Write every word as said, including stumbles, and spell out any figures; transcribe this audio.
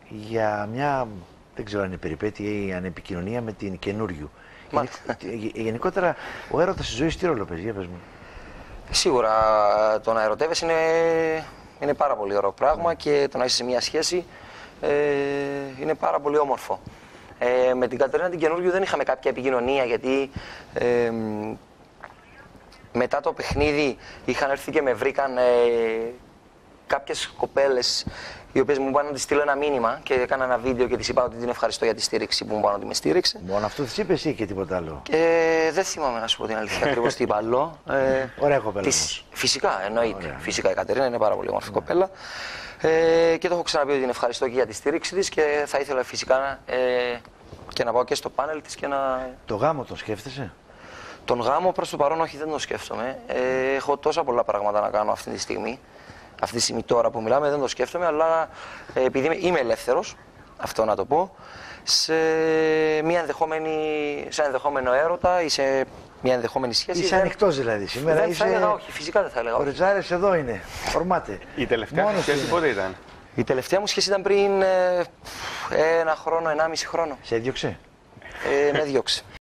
για μια, δεν ξέρω αν είναι περιπέτεια ή αν επικοινωνία με την καινούριου. Γενικότερα, ο έρωτας της ζωής τι ρόλο παίζει, για πες μου. Σίγουρα το να ερωτεύεσαι είναι, είναι πάρα πολύ ωραίο πράγμα και το να είσαι σε μια σχέση ε, είναι πάρα πολύ όμορφο. Ε, με την Κατερίνα την καινούργιου δεν είχαμε κάποια επικοινωνία γιατί ε, μετά το παιχνίδι είχαν έρθει και με βρήκαν ε, κάποιες κοπέλες οι οποίες μου είπαν να της στείλω ένα μήνυμα και έκανα ένα βίντεο και της είπα ότι την ευχαριστώ για τη στήριξη που μου είπαν ότι με στήριξε. Μόνο αυτό της είπες ή και τίποτα άλλο? Ε, δεν θυμάμαι να σου πω την αλήθεια ακριβώς τι είπα άλλο. Ε, Ωραία κοπέλα της, φυσικά, εννοείται. Ωραία. Φυσικά η Κατερίνα είναι πάρα πολύ όμορφη κοπέλα. Ε, και το έχω ξαναπεί ότι την ευχαριστώ και για τη στήριξη της και θα ήθελα φυσικά ε, και να πάω και στο πάνελ της και να... Το γάμο τον σκέφτεσαι? Τον γάμο προς το παρόν όχι, δεν το σκέφτομαι. Ε, έχω τόσα πολλά πράγματα να κάνω αυτή τη στιγμή. Αυτή τη στιγμή τώρα που μιλάμε δεν το σκέφτομαι, αλλά ε, επειδή είμαι ελεύθερος, αυτό να το πω, σε, μια ενδεχόμενη, σε ένα ενδεχόμενο έρωτα ή σε μια ενδεχόμενη σχέση. Είσαι δεν... ανοιχτός δηλαδή σήμερα? Δεν είσαι... θα έλεγα όχι, φυσικά δεν θα έλεγα ο όχι. Ρετζάρες εδώ είναι, ορμάται. Η τελευταία σχέση πότε ήταν? Η τελευταία μου σχέση ήταν πριν ε, ένα χρόνο, ενάμιση χρόνο. Σε έδιωξε? Ε, με διώξε.